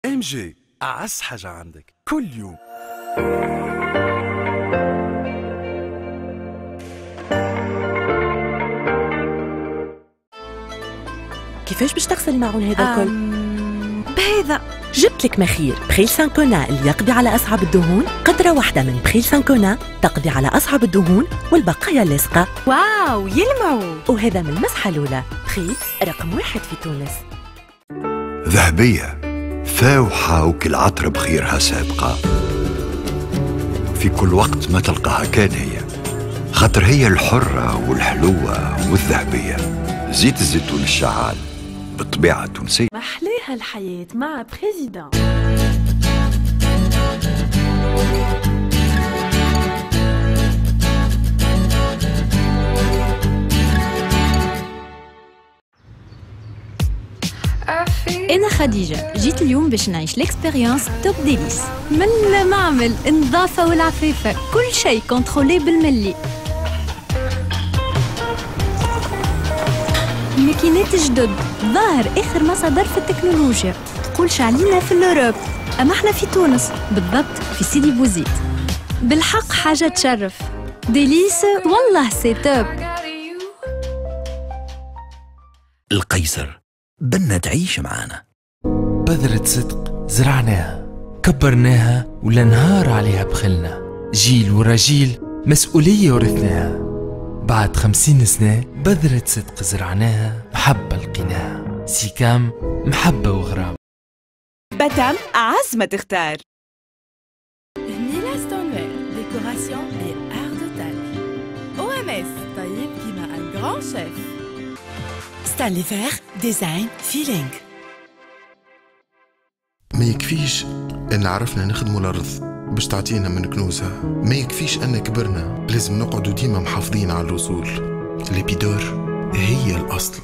ام جي اعز حاجه عندك كل يوم. كيفاش باش تغسل الماعون هذا الكل؟ بهذا جبت لك مخير بخيل سانكونا اللي يقضي على أصعب الدهون. قطرة واحدة من بخيل سانكونا تقضي على أصعب الدهون والبقايا اللاصقة. واو يلمعوا. وهذا من المسحة الأولى. بخيل رقم 1 في تونس. ذهبية فاوحة وكل عطر بخيرها سابقة، في كل وقت ما تلقاها كان هي، خاطر هي الحرة والحلوة والذهبية. زيت الزيتون الشعال بالطبيعة التونسية. محليها الحياة مع بريزيدان. أنا خديجة، جيت اليوم باش نعيش ليكسبيريونس توب ديليس من المعمل، النظافة والعفافة، كل شيء كونترولي بالملي. ماكينات جدد، ظاهر آخر مصادر في التكنولوجيا، تقولش علينا في الأوروب، أما احنا في تونس بالضبط في سيدي بوزيد. بالحق حاجة تشرف، ديليس والله سي توب. القيصر بدنا تعيش معانا. بذرة صدق زرعناها كبرناها ولا نهار عليها بخلنا، جيل ورا جيل مسؤولية ورثناها. بعد 50 سنة بذرة صدق زرعناها، محبة لقيناها. سيكام محبة وغرام. بتم أعز ما تختار. هنيلا ستونويل ديكوراسيون et art total. OMS طيب كيما un grand chef. ستانلي فير ديزاين فيلينغ. ما يكفيش ان عرفنا نخدموا الارض باش تعطينا من كنوزها، ما يكفيش ان كبرنا، لازم نقعدوا ديما محافظين على الوصول. ليبيدور هي الاصل.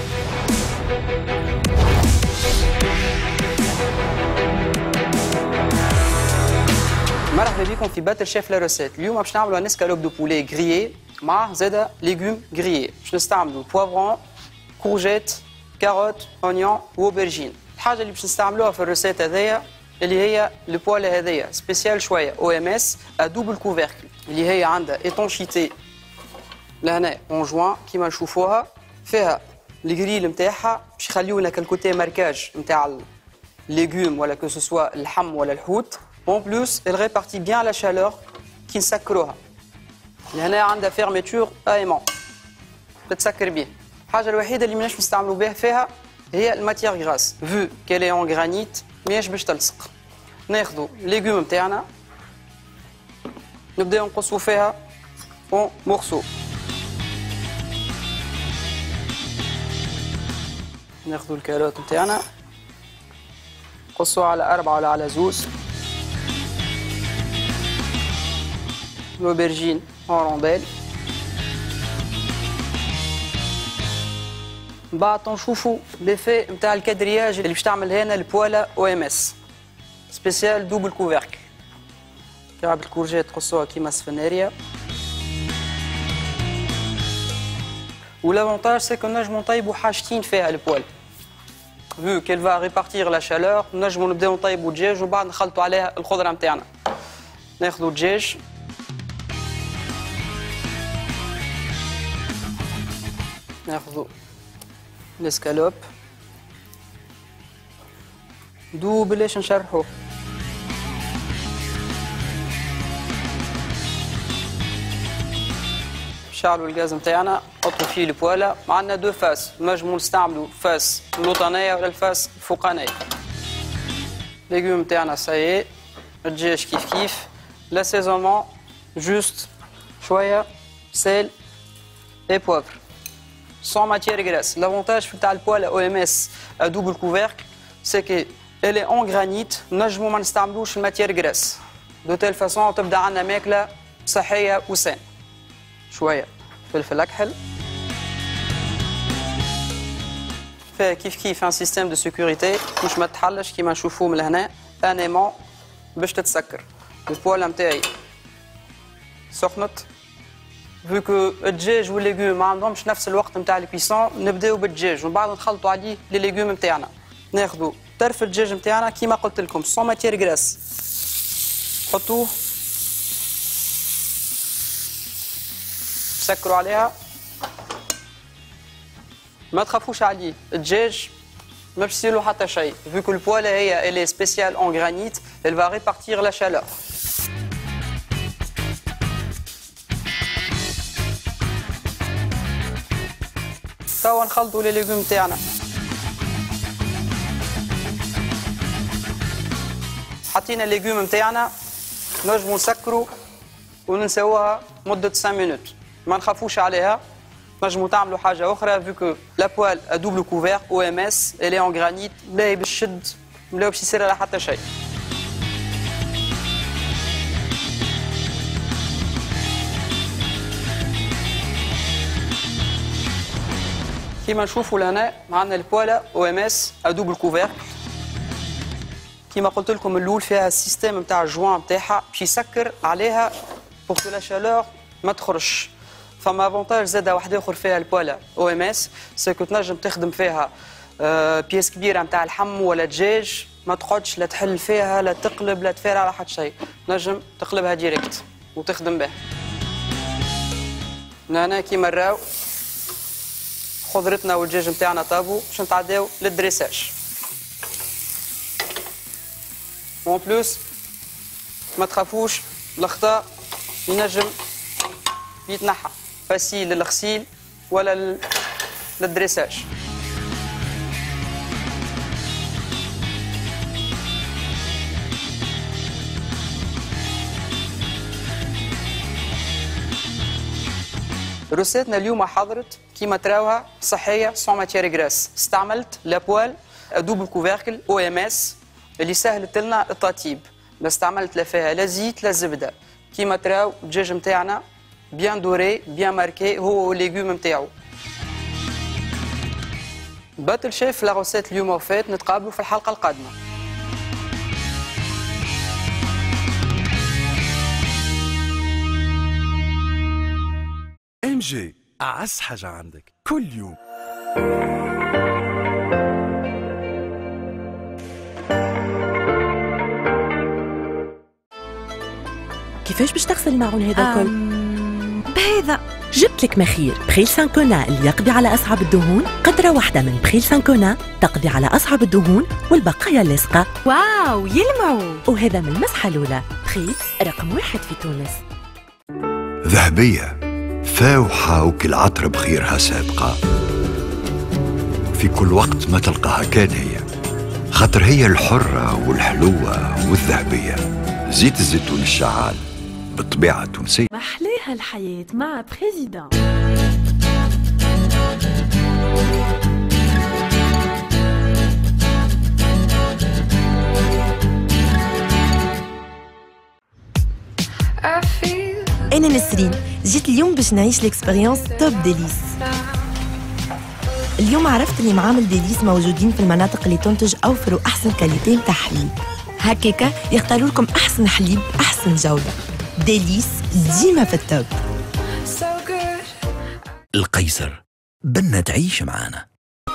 مرحبا بكم في باتل شيف لا روسيت. اليوم باش نعملوا ان اسكالوب دو بولي غريي مع زاده ليغوم غريي. باش نستعملوا بوافرون، كورجيت، كاروت، اونيون واوبرجين. الحاجه اللي باش نستعملوها في الروسيت هذيا اللي هي البواله هذيا سبيسيال شويه او ام اس ا دوبل كوفيركل، اللي هي عندها ايتونشيتي لهنا اون جوان كيما نشوفوها، فيها الجريل نتاعها باش يخليونا كالكوتي ماركاج نتاع الليغوم ولا كو سوسوا اللحم ولا الحوت. اون بلوس elle répartit bien la chaleur كي نسكروها. لهنا عندها فيرميتور ايمون تتسكر بيه. الحاجه الوحيده اللي ماناش نستعملوا بها فيها هي الماتيير غراس، فو كالي اون غرانيت ماهيش باش تلصق. ناخذوا الليغوم نتاعنا نبداو نقصوا فيها اون مورسو. ناخذوا الكاروت نتاعنا نقصوا على 4 ولا على 2. l'aubergine en rondelles. بعد نشوفوا ليفي نتاع الكادرياج اللي باش تعمل هنا البوالا او ام اس سبيسيال دوبل كوفيركل. كعب الكورجيت تقصوها كيما السفناريه. والافونتاج سي كو نجمو نطيبوا حاجتين فيها البوال. فو كيل فا ريبارتير لا شالور، نجمو نبداو نطيبوا الدجاج وبعد نخلطوا عليها الخضره نتاعنا. ناخذوا الدجاج ناخذوا الاسكالوب بلاش نشرحوه. نشعلوا الغاز نتاعنا، نحطوا فيه البواله. عندنا دو فاس، نجموا نستعملوا فاس الوطنيه ولا الفاس الفوقانيه. الليغوم نتاعنا سايي، الدجاج كيف كيف. لاسيزونمون جوست شويه سيل اي بوفر sans matière grasse. L'avantage de la poêle OMS à double couvercle, c'est qu'elle est en granit, نجمو ما نستعملوش الماتير grasse. De telle façon تبدا عندنا ماكله صحيه وسان. شويه فلفل اكحل. فيها كيف كيف ان سيستم دو سيكوريتي باش ما تحلش كيما نشوفوه من هنا ان ايمون باش تتسكر. البواله نتاعي سخنت. فو كو الدجاج والليغوم ما عندهمش نفس الوقت نتاع الكويسون، نبداو بالدجاج ومن بعد نخلطوا عليه لي ليغوم نتاعنا. ناخذوا طرف الدجاج نتاعنا كيما قلت لكم سون ماتيير غراس، حطوه سكروا عليها، ما تخافوش عليه، الدجاج ما باش يصيرلو حتى شيء، vu que le poêle elle est spéciale en granit, elle va répartir la chaleur. توا نخلطوا لي ليغوم تاعنا. حطينا الليغوم نتاعنا، نجموا نسكروا وننساوها مدة 5 minutes، ما نخافوش عليها. نجموا تعملوا حاجة أخرى vu que la poêle à double couvert OMS elle est en granit، ملاهي بالشد، ملاهي باش يصير لها حتى شيء. كيما نشوفوا لهنا عندنا البوالا OMS à double couvercle. كيما قلت لكم الاول فيها السيستم نتاع الجوان نتاعها باش يسكر عليها بور كو لا شالور ما تخرجش. فما افونتاج زاد واحد اخر فيها البوالا OMS سكو تنجم تخدم فيها بيس كبيره نتاع اللحم ولا دجاج، ما تقعدش لا تحل فيها لا تقلب لا تفير على حد شيء، تنجم تقلبها ديريكت وتخدم بها. هنا كيما نراو خضرتنا والدجاج نتاعنا طابوا باش نتعداو للدريساج. وان بلوس ما تخافوش الخطا ينجم يتنحى فاسيل للغسيل ولا للدريساج. روسيتنا اليوم حضرت كيما تراوها صحيه سون ماتيير غراس. استعملت لابوال دوبل كوفيركل OMS اللي سهلت لنا التطيب، ما استعملت لا فيها لا زيت لا زبده. كيما تراو الدجاج نتاعنا بيان دوري بيان ماركي هو والليغوم نتاعو. باتل شيف لا روسيت اليوم وفات، نتقابلوا في الحلقه القادمه. MG أعز حاجة عندك كل يوم. كيفاش باش تغسل الماعون هذا الكل؟ بهذا جبت لك مخير بخيل سانكونا اللي يقضي على أصعب الدهون. قطرة واحدة من بخيل سانكونا تقضي على أصعب الدهون والبقايا اللاصقة. واو يلمعوا، وهذا من المسحة الأولى. بخيل رقم 1 في تونس. ذهبية فاوحة وكل عطر بخيرها سابقة، في كل وقت ما تلقاها كان هي، خاطر هي الحرة والحلوة والذهبية. زيت الزيتون الشعال بالطبيعة التونسية. محلاها الحياة مع بريزيدان. أنا نسرين، جيت اليوم باش نعيش ليكسبيريونس توب ديليس. اليوم عرفت اللي معامل ديليس موجودين في المناطق اللي تنتج أوفر وأحسن كاليتي متاع حليب، هكاكا يختاروا لكم أحسن حليب أحسن جودة. ديليس ديما في التوب. القيصر بنا تعيش معانا.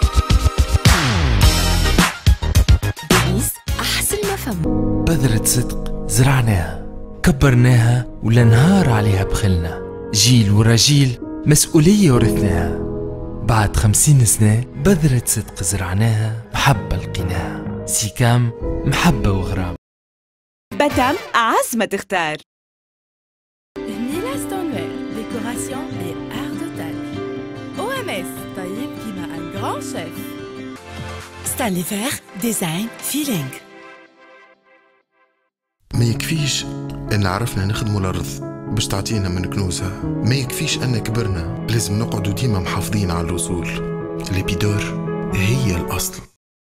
ديليس أحسن ما فم. بذرة صدق زرعناها كبرناها ولا نهار عليها بخلنا، جيل ورا جيل مسؤولية ورثناها. بعد 50 سنة بذرة صدق زرعناها، محبة لقيناها. سيكام محبة وغرام. باتام أعز ما تختار. هنيلا ستونوير ديكوراسيون et art de taille. OMS طيب كيما un grand chef. ستانلي فيغ ديزاين فيلينغ. ما يكفيش ان عرفنا نخدموا الارض باش تعطينا من كنوزها، ما يكفيش ان كبرنا، لازم نقعدوا ديما محافظين على الاصول. ليبيدور هي الاصل.